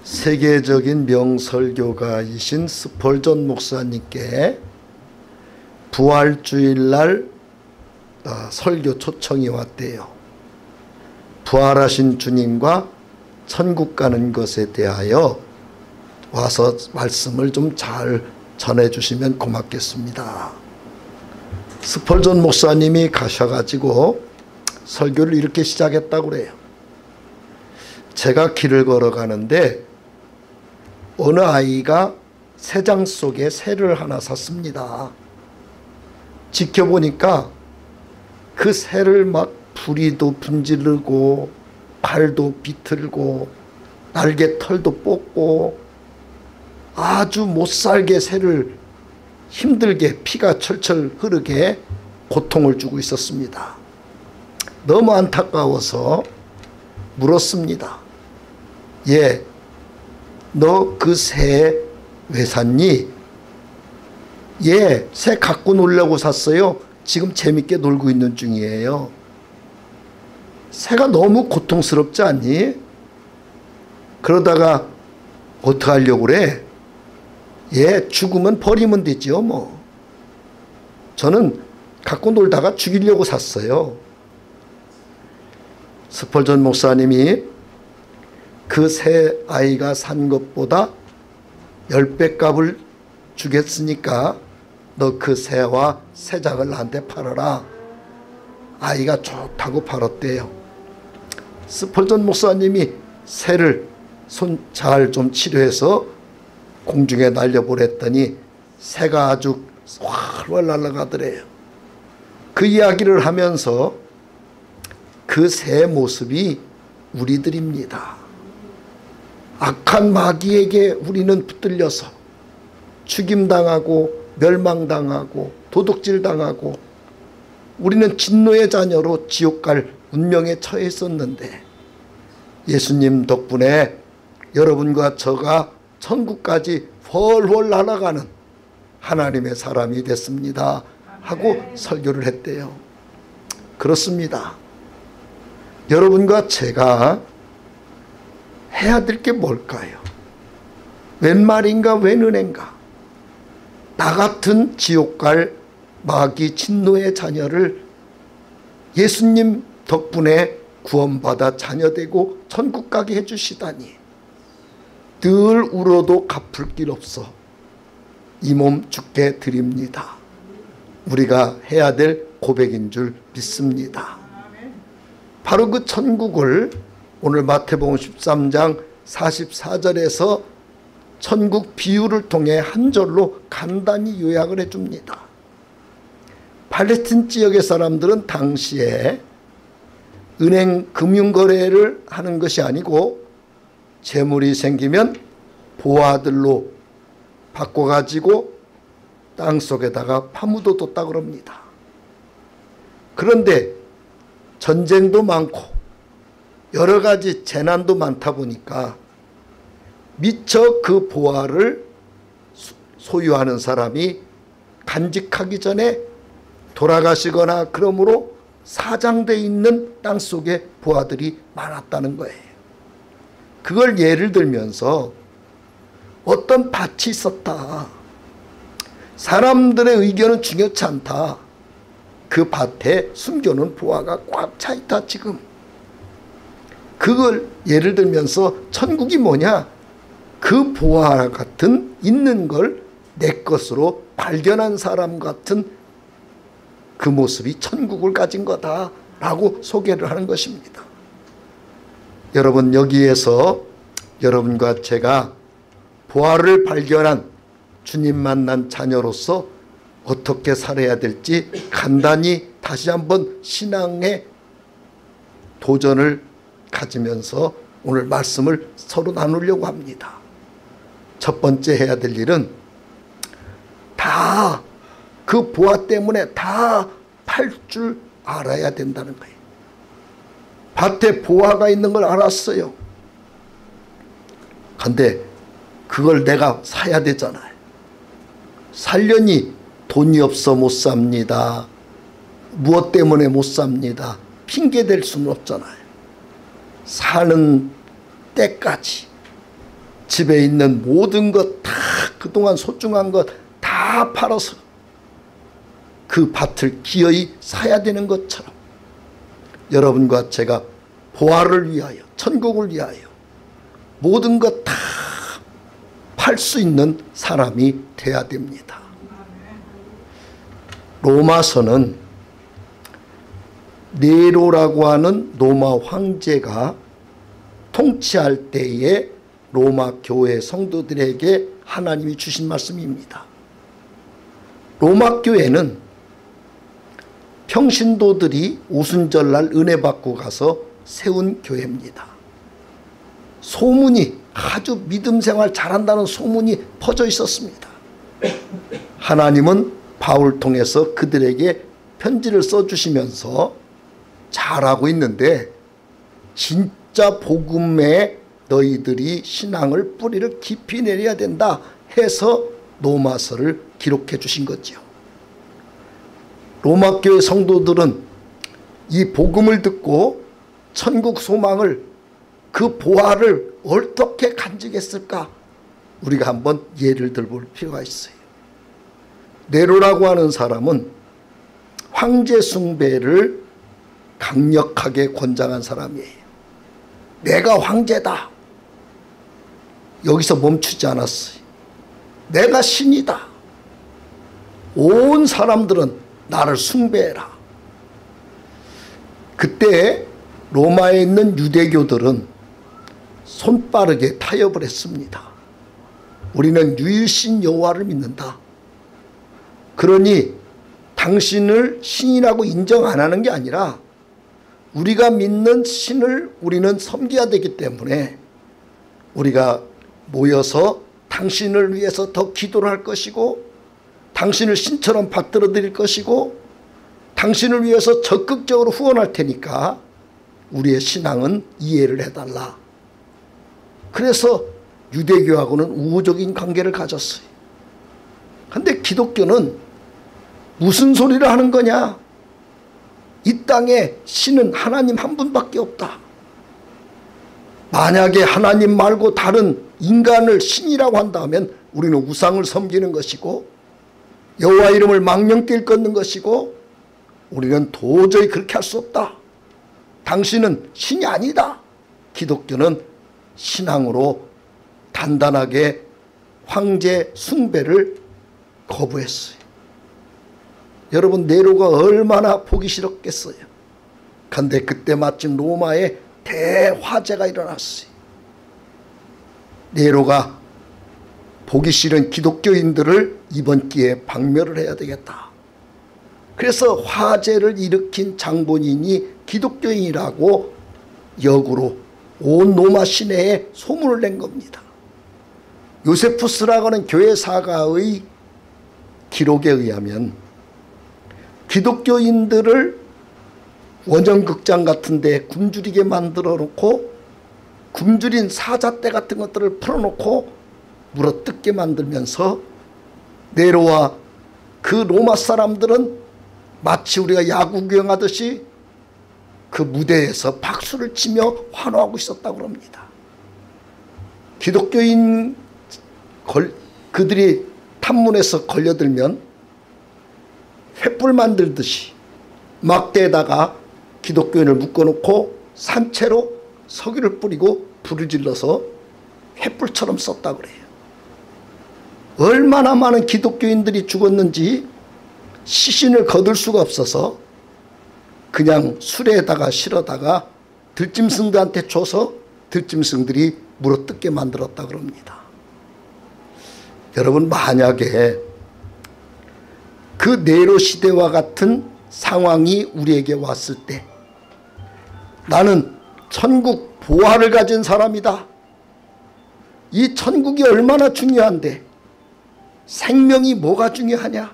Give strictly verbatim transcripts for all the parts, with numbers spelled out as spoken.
세계적인 명설교가이신 스펄전 목사님께 부활주일날 설교 초청이 왔대요. 부활하신 주님과 천국 가는 것에 대하여 와서 말씀을 좀 잘 전해주시면 고맙겠습니다. 스펄전 목사님이 가셔가지고 설교를 이렇게 시작했다고 그래요. 제가 길을 걸어가는데 어느 아이가 새장 속에 새를 하나 샀습니다. 지켜보니까 그 새를 막 부리도 분지르고 발도 비틀고 날개 털도 뽑고 아주 못살게 새를 힘들게 피가 철철 흐르게 고통을 주고 있었습니다. 너무 안타까워서 물었습니다. 예, 너 그 새 왜 샀니? 예, 새 갖고 놀려고 샀어요. 지금 재밌게 놀고 있는 중이에요. 새가 너무 고통스럽지 않니? 그러다가 어떻게 하려고 그래? 예, 죽으면 버리면 되지요 뭐. 저는 갖고 놀다가 죽이려고 샀어요. 스펄전 목사님이 그 새 아이가 산 것보다 열 배 값을 주겠으니까 너 그 새와 새장을 나한테 팔아라. 아이가 좋다고 팔았대요. 스펄전 목사님이 새를 손 잘 좀 치료해서 공중에 날려보냈더니 새가 아주 활활 날아가더래요. 그 이야기를 하면서 그 새 모습이 우리들입니다. 악한 마귀에게 우리는 붙들려서 죽임당하고 멸망당하고 도둑질당하고 우리는 진노의 자녀로 지옥 갈 운명에 처해 있었는데 예수님 덕분에 여러분과 저가 천국까지 훨훨 날아가는 하나님의 사람이 됐습니다 하고 설교를 했대요. 그렇습니다. 여러분과 제가 해야 될 게 뭘까요? 웬 말인가 웬 은혜인가? 나 같은 지옥 갈 마귀 진노의 자녀를 예수님 덕분에 구원받아 자녀되고 천국 가게 해주시다니 늘 울어도 갚을 길 없어 이 몸 주께 드립니다. 우리가 해야 될 고백인 줄 믿습니다. 바로 그 천국을 오늘 마태복음 십삼 장 사십사 절에서 천국 비유를 통해 한 절로 간단히 요약을 해줍니다. 팔레스틴 지역의 사람들은 당시에 은행 금융거래를 하는 것이 아니고 재물이 생기면 보화들로 바꿔가지고 땅속에다가 파묻어뒀다고 합니다. 그런데 전쟁도 많고 여러 가지 재난도 많다 보니까 미처 그 보화를 소유하는 사람이 간직하기 전에 돌아가시거나 그러므로 사장되어 있는 땅속에 보화들이 많았다는 거예요. 그걸 예를 들면서 어떤 밭이 있었다. 사람들의 의견은 중요치 않다. 그 밭에 숨겨놓은 보화가 꽉 차 있다 지금. 그걸 예를 들면서 천국이 뭐냐? 그 보화 같은 있는 걸 내 것으로 발견한 사람 같은 그 모습이 천국을 가진 거다라고 소개를 하는 것입니다. 여러분 여기에서 여러분과 제가 보화를 발견한 주님 만난 자녀로서 어떻게 살아야 될지 간단히 다시 한번 신앙의 도전을 가지면서 오늘 말씀을 서로 나누려고 합니다. 첫 번째 해야 될 일은 다 그 보화 때문에 다 팔 줄 알아야 된다는 거예요. 밭에 보화가 있는 걸 알았어요. 근데 그걸 내가 사야 되잖아요. 살려니 돈이 없어 못 삽니다. 무엇 때문에 못 삽니다. 핑계 댈 수는 없잖아요. 사는 때까지 집에 있는 모든 것 다, 그동안 소중한 것 다 팔아서 그 밭을 기어이 사야 되는 것처럼 여러분과 제가 보화를 위하여, 천국을 위하여 모든 것 다 팔 수 있는 사람이 돼야 됩니다. 로마서는 네로라고 하는 로마 황제가 통치할 때에 로마 교회 성도들에게 하나님이 주신 말씀입니다. 로마 교회는 평신도들이 오순절날 은혜 받고 가서 세운 교회입니다. 소문이, 아주 믿음 생활 잘한다는 소문이 퍼져 있었습니다. 하나님은 바울 통해서 그들에게 편지를 써주시면서 잘하고 있는데 진짜 복음에 너희들이 신앙을 뿌리를 깊이 내려야 된다 해서 로마서를 기록해 주신 거죠. 로마 교회 성도들은 이 복음을 듣고 천국 소망을, 그 보화를 어떻게 간직했을까? 우리가 한번 예를 들어볼 필요가 있어요. 네로라고 하는 사람은 황제 숭배를 강력하게 권장한 사람이에요. 내가 황제다. 여기서 멈추지 않았어요. 내가 신이다. 온 사람들은 나를 숭배해라. 그때 로마에 있는 유대교들은 손빠르게 타협을 했습니다. 우리는 유일신 여호와를 믿는다. 그러니 당신을 신이라고 인정 안 하는 게 아니라 우리가 믿는 신을 우리는 섬겨야 되기 때문에 우리가 모여서 당신을 위해서 더 기도를 할 것이고 당신을 신처럼 받들어 드릴 것이고 당신을 위해서 적극적으로 후원할 테니까 우리의 신앙은 이해를 해달라. 그래서 유대교하고는 우호적인 관계를 가졌어요. 그런데 기독교는 무슨 소리를 하는 거냐? 이 땅에 신은 하나님 한 분밖에 없다. 만약에 하나님 말고 다른 인간을 신이라고 한다면 우리는 우상을 섬기는 것이고 여호와 이름을 망령되이 일컫는 것이고 우리는 도저히 그렇게 할 수 없다. 당신은 신이 아니다. 기독교는 신앙으로 단단하게 황제 숭배를 거부했어요. 여러분, 네로가 얼마나 보기 싫었겠어요. 그런데 그때 마침 로마에 대화재가 일어났어요. 네로가 보기 싫은 기독교인들을 이번 기회에 박멸을 해야 되겠다. 그래서 화재를 일으킨 장본인이 기독교인이라고 역으로 온 로마 시내에 소문을 낸 겁니다. 요세푸스라고 하는 교회 사가의 기록에 의하면 기독교인들을 원형극장 같은 데 굶주리게 만들어 놓고 굶주린 사자떼 같은 것들을 풀어놓고 물어뜯게 만들면서 네로와 그 로마 사람들은 마치 우리가 야구 구경하듯이 그 무대에서 박수를 치며 환호하고 있었다고 합니다. 기독교인 걸, 그들이 탐문에서 걸려들면 횃불 만들듯이 막대에다가 기독교인을 묶어놓고 산채로 석유를 뿌리고 불을 질러서 횃불처럼 썼다고 그래요. 얼마나 많은 기독교인들이 죽었는지 시신을 거둘 수가 없어서 그냥 수레에다가 실어다가 들짐승들한테 줘서 들짐승들이 물어뜯게 만들었다고 합니다. 여러분, 만약에 그 네로 시대와 같은 상황이 우리에게 왔을 때 나는 천국 보화를 가진 사람이다. 이 천국이 얼마나 중요한데 생명이 뭐가 중요하냐?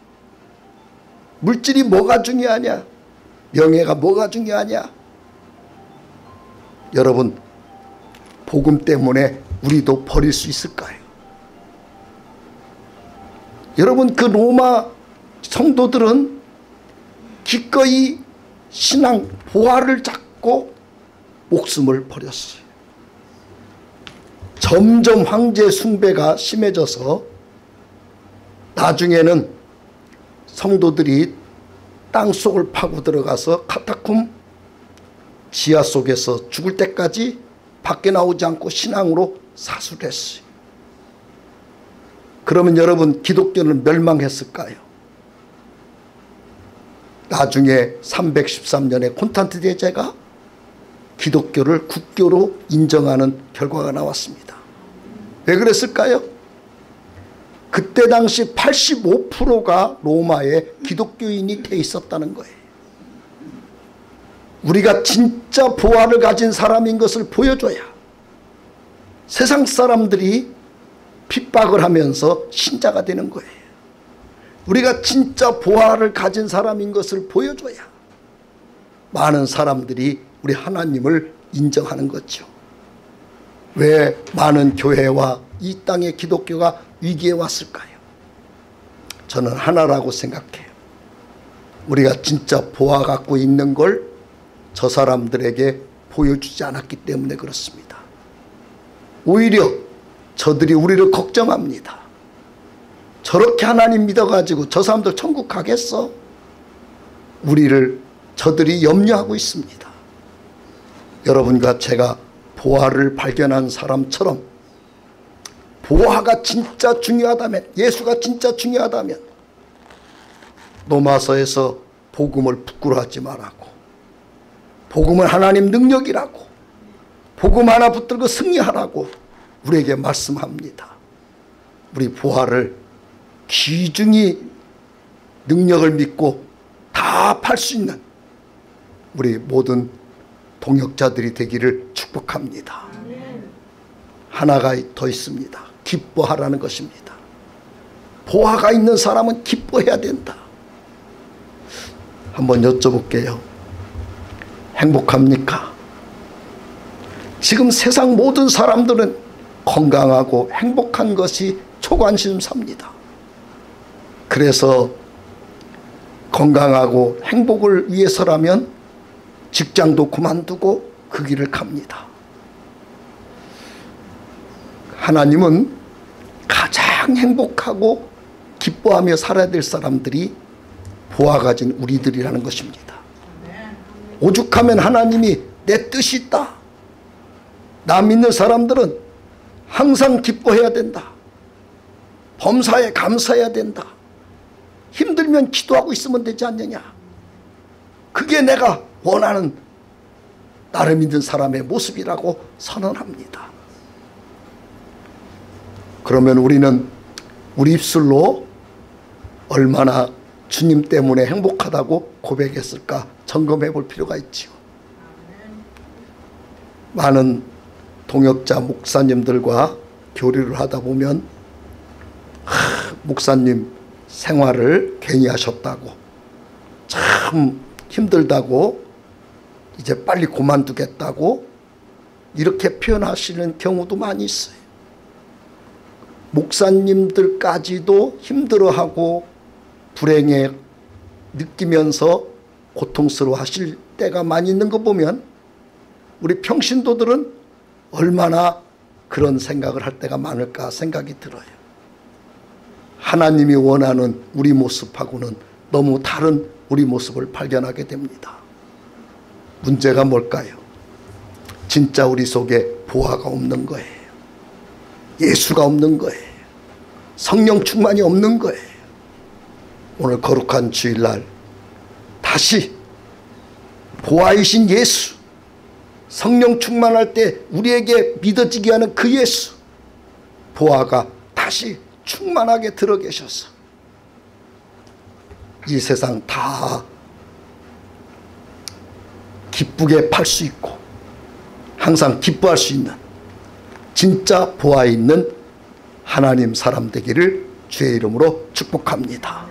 물질이 뭐가 중요하냐? 명예가 뭐가 중요하냐? 여러분, 복음 때문에 우리도 버릴 수 있을까요? 여러분, 그 로마 성도들은 기꺼이 신앙 보화를 잡고 목숨을 버렸어요. 점점 황제 숭배가 심해져서 나중에는 성도들이 땅속을 파고 들어가서 카타콤 지하 속에서 죽을 때까지 밖에 나오지 않고 신앙으로 사수했어요. 그러면 여러분, 기독교는 멸망했을까요? 나중에 삼백십삼 년에 콘스탄틴 대제가 기독교를 국교로 인정하는 결과가 나왔습니다. 왜 그랬을까요? 그때 당시 팔십오 퍼센트가 로마에 기독교인이 돼 있었다는 거예요. 우리가 진짜 보화를 가진 사람인 것을 보여줘야 세상 사람들이 핍박을 하면서 신자가 되는 거예요. 우리가 진짜 보화를 가진 사람인 것을 보여줘야 많은 사람들이 우리 하나님을 인정하는 거죠. 왜 많은 교회와 이 땅의 기독교가 위기에 왔을까요? 저는 하나라고 생각해요. 우리가 진짜 보화 갖고 있는 걸 저 사람들에게 보여주지 않았기 때문에 그렇습니다. 오히려 저들이 우리를 걱정합니다. 저렇게 하나님 믿어가지고 저 사람들 천국 가겠어? 우리를 저들이 염려하고 있습니다. 여러분과 제가 보화를 발견한 사람처럼 보화가 진짜 중요하다면, 예수가 진짜 중요하다면 로마서에서 복음을 부끄러워하지 말라고, 복음은 하나님 능력이라고, 복음 하나 붙들고 승리하라고 우리에게 말씀합니다. 우리 보화를 귀중히 능력을 믿고 다 팔 수 있는 우리 모든 동역자들이 되기를 축복합니다. 하나가 더 있습니다. 기뻐하라는 것입니다. 보화가 있는 사람은 기뻐해야 된다. 한번 여쭤볼게요. 행복합니까? 지금 세상 모든 사람들은 건강하고 행복한 것이 초관심사입니다. 그래서 건강하고 행복을 위해서라면 직장도 그만두고 그 길을 갑니다. 하나님은 가장 행복하고 기뻐하며 살아야 될 사람들이 보화 가진 우리들이라는 것입니다. 오죽하면 하나님이 내 뜻이 있다. 나 믿는 사람들은 항상 기뻐해야 된다. 범사에 감사해야 된다. 힘들면 기도하고 있으면 되지 않느냐. 그게 내가 원하는 나를 믿는 사람의 모습이라고 선언합니다. 그러면 우리는 우리 입술로 얼마나 주님 때문에 행복하다고 고백했을까 점검해 볼 필요가 있지요. 많은 동역자 목사님들과 교류를 하다 보면 하, 목사님 생활을 괜히 하셨다고, 참 힘들다고, 이제 빨리 그만두겠다고 이렇게 표현하시는 경우도 많이 있어요. 목사님들까지도 힘들어하고 불행에 느끼면서 고통스러워 하실 때가 많이 있는 거 보면 우리 평신도들은 얼마나 그런 생각을 할 때가 많을까 생각이 들어요. 하나님이 원하는 우리 모습하고는 너무 다른 우리 모습을 발견하게 됩니다. 문제가 뭘까요? 진짜 우리 속에 보화가 없는 거예요. 예수가 없는 거예요. 성령 충만이 없는 거예요. 오늘 거룩한 주일날 다시 보화이신 예수, 성령 충만할 때 우리에게 믿어지게 하는 그 예수, 보화가 다시 충만하게 들어 계셔서 이 세상 다 기쁘게 팔 수 있고 항상 기뻐할 수 있는 진짜 보화 있는 하나님 사람 되기를 주의 이름으로 축복합니다.